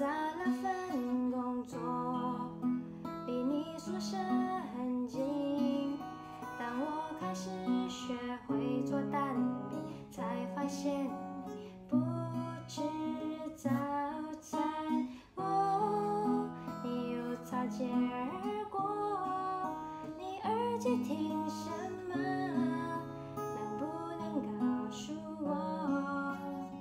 杂了份工作，离你宿舍很近。当我开始学会做蛋饼，才发现你不吃早餐。哦，你又擦肩而过，你耳机听什么？能不能告诉我？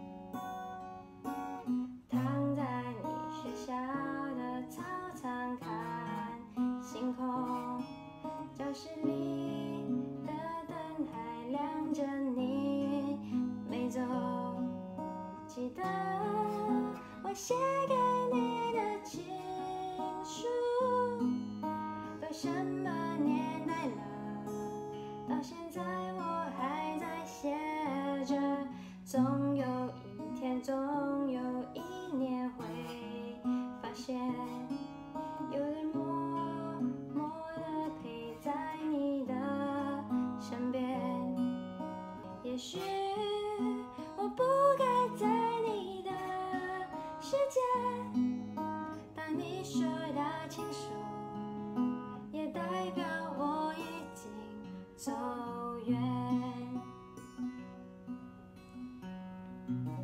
躺在你学校的操场看星空，教室里的灯还亮着，你没走。记得我写给你的情书，都什么年代了，到现在我还在写着。总有一天，总有一年会发现，有人默默地陪在你的身边。也许我不该在你的世界把你说的情书，也代表我已经走远。